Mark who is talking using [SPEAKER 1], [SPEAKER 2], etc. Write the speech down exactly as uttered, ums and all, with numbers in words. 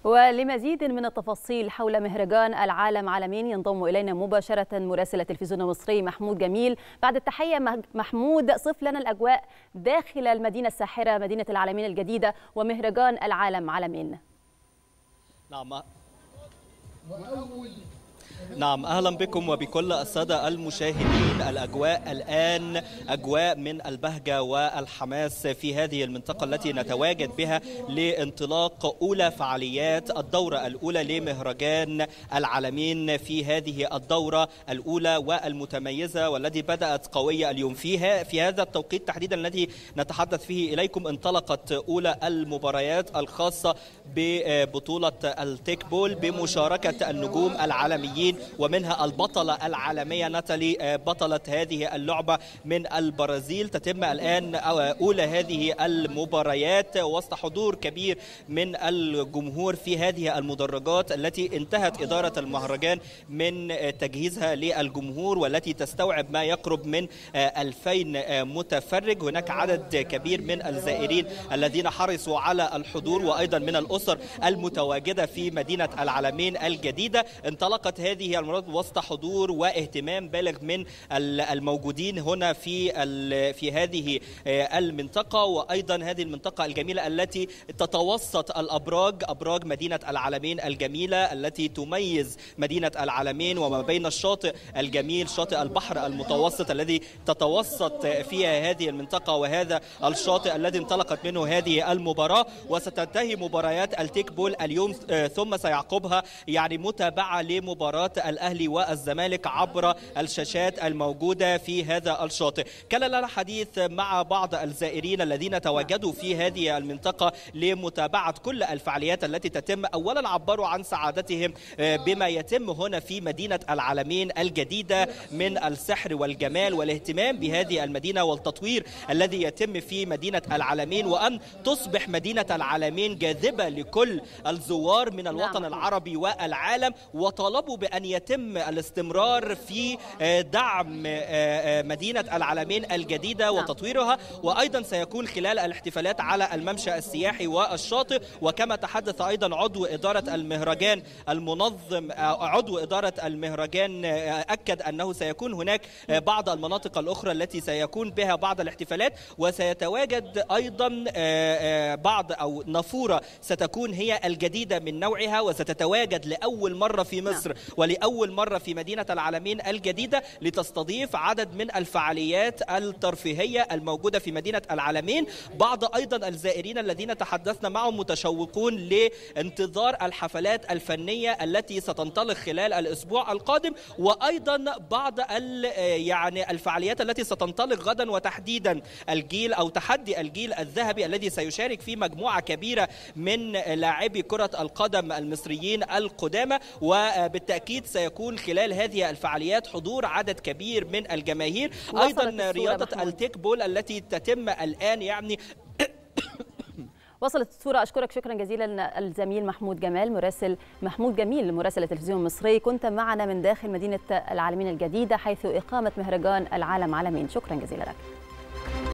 [SPEAKER 1] ولمزيد من التفاصيل حول مهرجان العالم عالمين ينضم إلينا مباشرة مراسل التلفزيون المصري محمود جميل. بعد التحية محمود، صف لنا الأجواء داخل المدينة الساحرة مدينة العالمين الجديدة ومهرجان العالم عالمين.
[SPEAKER 2] نعم نعم أهلا بكم وبكل السادة المشاهدين. الأجواء الآن أجواء من البهجة والحماس في هذه المنطقة التي نتواجد بها لانطلاق أولى فعاليات الدورة الأولى لمهرجان العالمين في هذه الدورة الأولى والمتميزة والتي بدأت قوية اليوم. فيها في هذا التوقيت تحديدا الذي نتحدث فيه إليكم انطلقت أولى المباريات الخاصة ببطولة التيك بول بمشاركة النجوم العالميين ومنها البطلة العالمية ناتالي بطلة هذه اللعبة من البرازيل. تتم الآن أولى هذه المباريات وسط حضور كبير من الجمهور في هذه المدرجات التي انتهت إدارة المهرجان من تجهيزها للجمهور والتي تستوعب ما يقرب من ألفين متفرج. هناك عدد كبير من الزائرين الذين حرصوا على الحضور وأيضا من الأسر المتواجدة في مدينة العالمين الجديدة. انطلقت هذه المباريات وسط حضور واهتمام بالغ من الموجودين هنا في في هذه المنطقة وأيضا هذه المنطقة الجميلة التي تتوسط الأبراج أبراج مدينة العالمين الجميلة التي تميز مدينة العالمين وما بين الشاطئ الجميل شاطئ البحر المتوسط الذي تتوسط فيها هذه المنطقة وهذا الشاطئ الذي انطلقت منه هذه المباراة. وستنتهي مباريات التيك بول اليوم ثم سيعقبها يعني متابعة لمباراة الأهلي والزمالك عبر الشاشات الموجودة في هذا الشاطئ. كان لنا حديث مع بعض الزائرين الذين تواجدوا في هذه المنطقة لمتابعة كل الفعاليات التي تتم. أولا عبروا عن سعادتهم بما يتم هنا في مدينة العالمين الجديدة من السحر والجمال والاهتمام بهذه المدينة والتطوير الذي يتم في مدينة العالمين وأن تصبح مدينة العالمين جاذبة لكل الزوار من الوطن العربي والعالم. وطالبوا بأن يتم الاستمرار في دعم مدينة العالمين الجديدة وتطويرها. وأيضا سيكون خلال الاحتفالات على الممشى السياحي والشاطئ. وكما تحدث أيضا عضو إدارة المهرجان المنظم عضو إدارة المهرجان أكد أنه سيكون هناك بعض المناطق الأخرى التي سيكون بها بعض الاحتفالات وسيتواجد أيضا بعض أو نافورة ستكون هي الجديدة من نوعها وستتواجد لأول مرة في مصر ولأول مرة في مدينة العالمين الجديدة لتستضيف عدد من الفعاليات الترفيهية الموجودة في مدينة العالمين. بعض أيضا الزائرين الذين تحدثنا معهم متشوقون لانتظار الحفلات الفنية التي ستنطلق خلال الأسبوع القادم وأيضا بعض يعني الفعاليات التي ستنطلق غدا وتحديدا الجيل أو تحدي الجيل الذهبي الذي سيشارك فيه مجموعة كبيرة من لاعبي كرة القدم المصريين القدامى. وبالتأكيد سيكون خلال هذه الفعاليات حضور عدد كبير من الجماهير. أيضا رياضة التيك بول التي تتم الآن يعني
[SPEAKER 1] وصلت الصورة. أشكرك شكرا جزيلا الزميل محمود جمال مراسل محمود جميل مراسل التلفزيون المصري، كنت معنا من داخل مدينة العالمين الجديدة حيث إقامة مهرجان العالم عالمين. شكرا جزيلا لك.